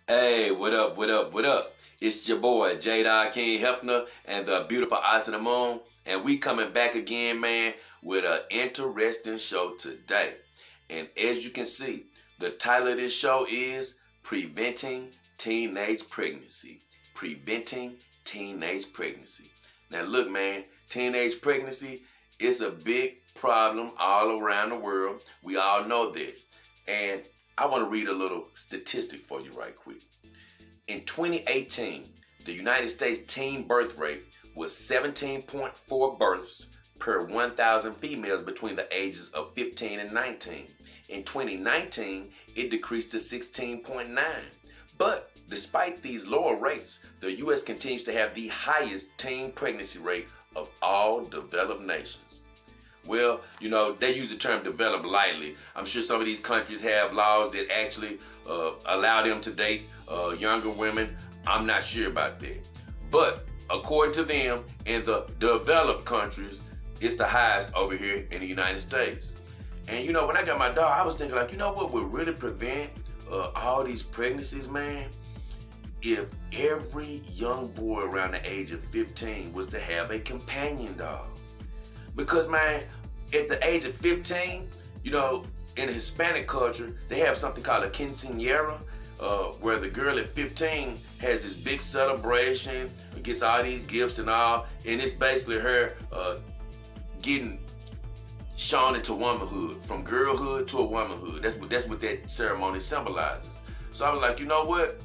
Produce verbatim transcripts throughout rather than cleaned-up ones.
Hey, what up, what up, what up? It's your boy, J-Dog King Hefner and the beautiful Ice in the Moon. And we coming back again, man, with an interesting show today. And as you can see, the title of this show is Preventing Teenage Pregnancy. Preventing Teenage Pregnancy. Now look, man, teenage pregnancy is a big problem all around the world. We all know that. And I want to read a little statistic for you right quick. In twenty eighteen, the United States teen birth rate was seventeen point four births per one thousand females between the ages of fifteen and nineteen. In twenty nineteen, it decreased to sixteen point nine. But despite these lower rates, the U S continues to have the highest teen pregnancy rate of all developed nations. Well, you know, they use the term developed lightly. I'm sure some of these countries have laws that actually uh, allow them to date uh, younger women. I'm not sure about that. But according to them, in the developed countries, it's the highest over here in the United States. And, you know, when I got my dog, I was thinking, like, you know what would really prevent uh, all these pregnancies, man? If every young boy around the age of fifteen was to have a companion dog. Because, man, at the age of fifteen, you know, in the Hispanic culture, they have something called a quinceañera, uh, where the girl at fifteen has this big celebration, gets all these gifts and all, and it's basically her uh, getting shown into womanhood, from girlhood to a womanhood. That's what, that's what that ceremony symbolizes. So I was like, you know what?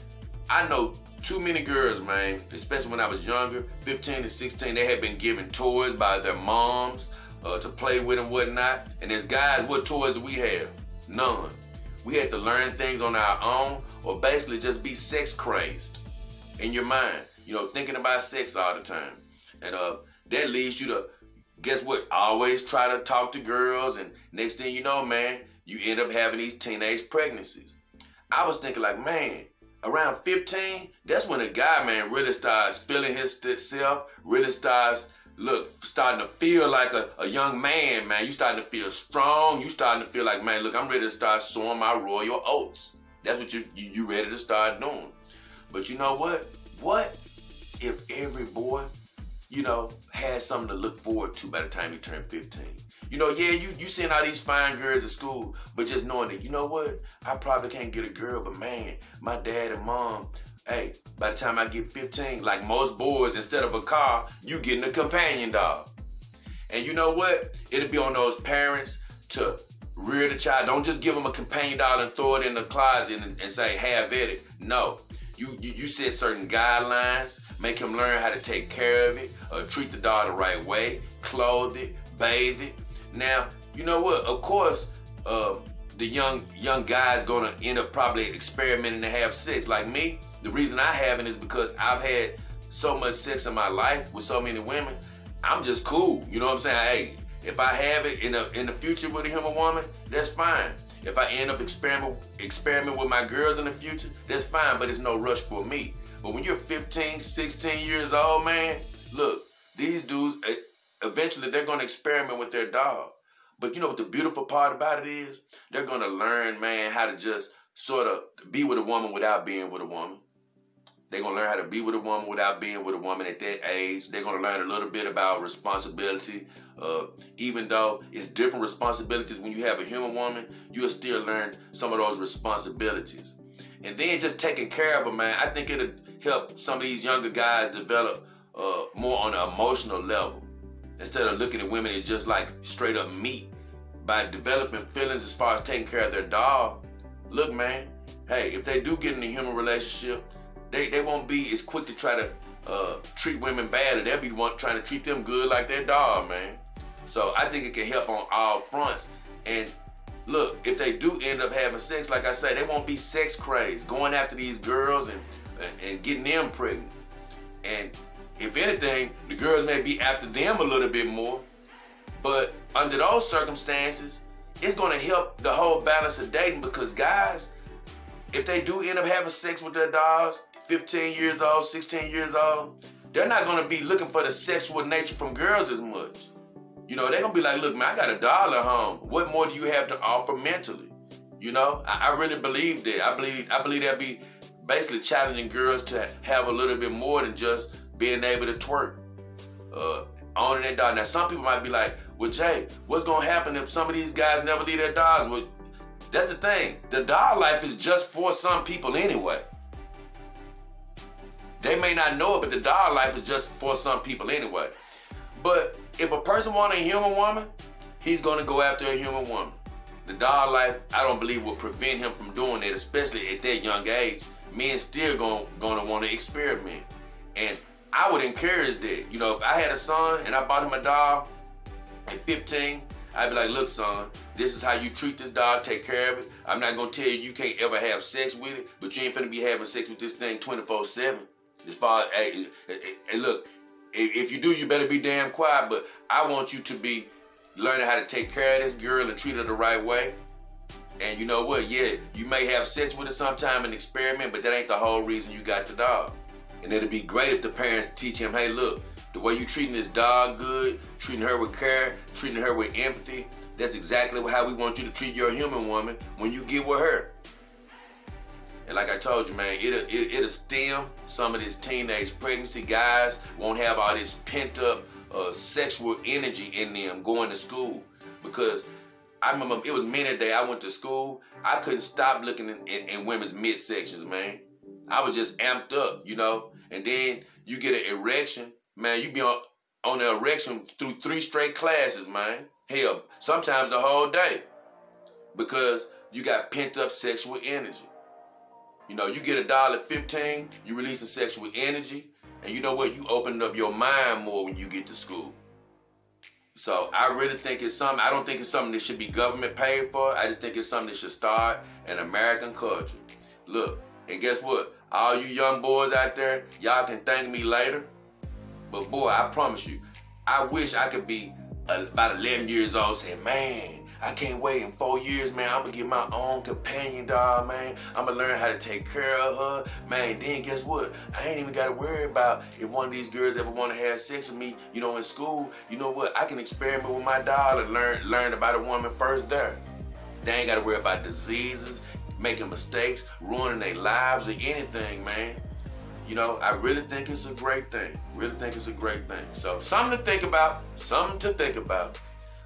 I know too many girls, man, especially when I was younger, fifteen to sixteen, they had been given toys by their moms uh, to play with and whatnot. And as guys, what toys do we have? None. We had to learn things on our own or basically just be sex crazed in your mind, you know, thinking about sex all the time. And uh, that leads you to, guess what, always try to talk to girls, and next thing you know, man, you end up having these teenage pregnancies. I was thinking like, man, around fifteen, that's when a guy, man, really starts feeling his self, really starts, look, starting to feel like a, a young man, man. You starting to feel strong. You starting to feel like, man, look, I'm ready to start sowing my royal oats. That's what you, you, you ready to start doing. But you know what? What if every boy, you know, had something to look forward to by the time he turned fifteen? You know, yeah, you, you seeing all these fine girls at school, but just knowing that, you know what? I probably can't get a girl, but man, my dad and mom, hey, by the time I get fifteen, like most boys, instead of a car, you getting a companion dog. And you know what? It'll be on those parents to rear the child. Don't just give them a companion dog and throw it in the closet and, and say, have at it. No. You, you, you set certain guidelines, make him learn how to take care of it, uh, treat the dog the right way, clothe it, bathe it. Now, you know what? Of course, uh, the young young guy's gonna end up probably experimenting to have sex. Like me, the reason I haven't is because I've had so much sex in my life with so many women. I'm just cool. You know what I'm saying? Hey, if I have it in the in the future with him or woman, that's fine. If I end up experiment experiment with my girls in the future, that's fine. But it's no rush for me. But when you're fifteen, sixteen years old, man, look, these dudes, eventually they're gonna experiment with their dog. But you know what the beautiful part about it is? They're gonna learn, man, how to just sort of be with a woman without being with a woman. They're gonna learn how to be with a woman without being with a woman at that age. They're gonna learn a little bit about responsibility. Uh, even though it's different responsibilities when you have a human woman, you'll still learn some of those responsibilities. And then just taking care of them, man, I think it'll help some of these younger guys develop uh, more on an emotional level. Instead of looking at women as just like straight up meat. By developing feelings as far as taking care of their dog, look, man, hey, if they do get in a human relationship, they, they won't be as quick to try to uh, treat women bad, or they'll be one trying to treat them good like their dog, man. So I think it can help on all fronts. And look, if they do end up having sex, like I say, they won't be sex crazed, going after these girls and, and, and getting them pregnant. And if anything, the girls may be after them a little bit more. But under those circumstances, it's going to help the whole balance of dating, because guys, if they do end up having sex with their dogs, fifteen years old, sixteen years old, they're not going to be looking for the sexual nature from girls as much. You know, they're going to be like, look, man, I got a doll at home. What more do you have to offer mentally? You know, I, I really believe that. I believe I believe that'd be basically challenging girls to have a little bit more than just being able to twerk. Uh, owning their dog. Now, some people might be like, well, Jay, what's going to happen if some of these guys never leave their dogs? Well, that's the thing. The dog life is just for some people anyway. They may not know it, but the dog life is just for some people anyway. But if a person wants a human woman, he's going to go after a human woman. The dog life, I don't believe, will prevent him from doing it, especially at that young age. Men still going, going to want to experiment. And I would encourage that. You know, if I had a son and I bought him a dog at fifteen, I'd be like, look, son, this is how you treat this dog, take care of it. I'm not going to tell you you can't ever have sex with it, but you ain't finna be having sex with this thing twenty-four seven. As far as, hey, hey, look, if you do, you better be damn quiet, but I want you to be learning how to take care of this girl and treat her the right way. And you know what? Yeah, you may have sex with her sometime and experiment, but that ain't the whole reason you got the dog. And it'd be great if the parents teach him, hey, look, the way you treating this dog good, treating her with care, treating her with empathy, that's exactly how we want you to treat your human woman when you get with her. And like I told you, man, it'll, it, it'll stem some of this teenage pregnancy. Guys won't have all this pent-up uh, sexual energy in them going to school. Because I remember it was many days I went to school, I couldn't stop looking in, in, in women's midsections, man. I was just amped up, you know. And then you get an erection, man, you be on, on the erection through three straight classes, man. Hell, sometimes the whole day. Because you got pent-up sexual energy. You know, you get a doll at fifteen, you releasing sexual energy, and you know what? You open up your mind more when you get to school. So I really think it's something, I don't think it's something that should be government paid for. I just think it's something that should start in American culture. Look, and guess what? All you young boys out there, y'all can thank me later. But boy, I promise you, I wish I could be about eleven years old saying, man, I can't wait in four years, man. I'm gonna get my own companion dog, man. I'm gonna learn how to take care of her. Man, then guess what? I ain't even gotta worry about if one of these girls ever wanna have sex with me, you know, in school. You know what? I can experiment with my dog and learn, learn about a woman first there. They ain't gotta worry about diseases, making mistakes, ruining their lives or anything, man. You know, I really think it's a great thing. Really think it's a great thing. So, something to think about. Something to think about.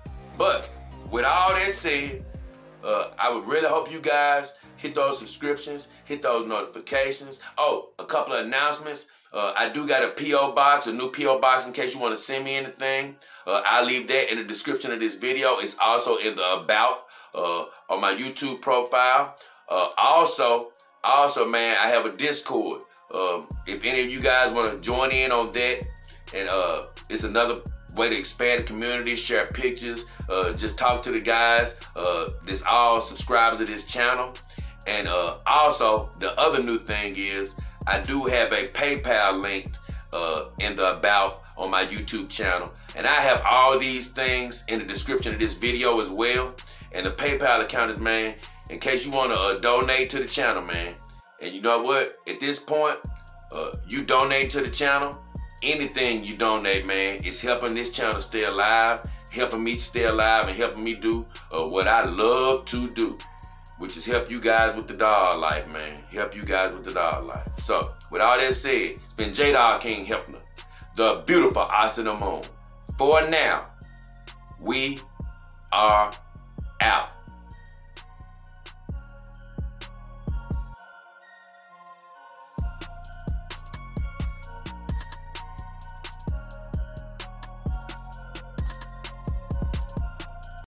But with all that said, uh, I would really hope you guys hit those subscriptions, hit those notifications. Oh, a couple of announcements. Uh, I do got a P O box, a new P O box in case you want to send me anything. Uh, I'll leave that in the description of this video. It's also in the About uh, on my YouTube profile. Uh, also, also, man, I have a Discord. Um, if any of you guys want to join in on that, and uh, it's another way to expand the community, share pictures, uh, just talk to the guys uh, that's all subscribers to this channel. And uh, also, the other new thing is I do have a PayPal linked uh, in the About on my YouTube channel. And I have all these things in the description of this video as well. And the PayPal account is, man, in case you want to uh, donate to the channel, man. And you know what? At this point, uh, you donate to the channel. Anything you donate, man, is helping this channel stay alive, helping me stay alive, and helping me do uh, what I love to do, which is help you guys with the dog life, man. Help you guys with the dog life. So, with all that said, it's been J Dog King Hefner, the beautiful Austin Moon. For now, we are out.